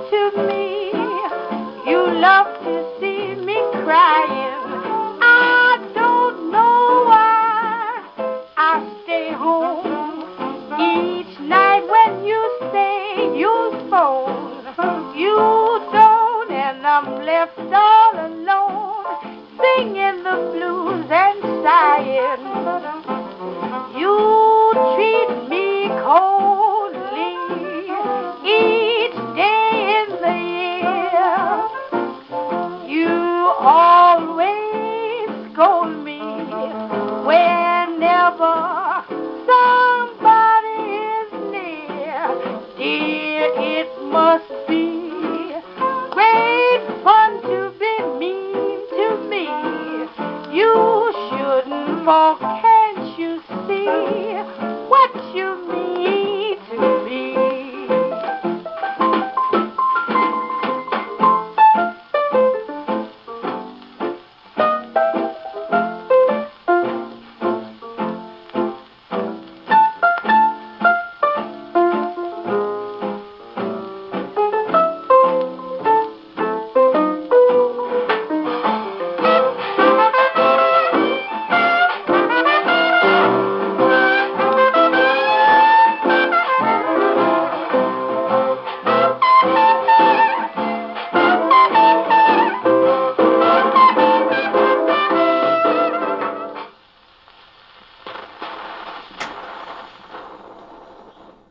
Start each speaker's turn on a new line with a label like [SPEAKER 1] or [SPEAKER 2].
[SPEAKER 1] to me. You love to see me crying. I don't know why I stay home each night when you say you'll phone. You don't, and I'm left all alone, singing the blues and sighing. You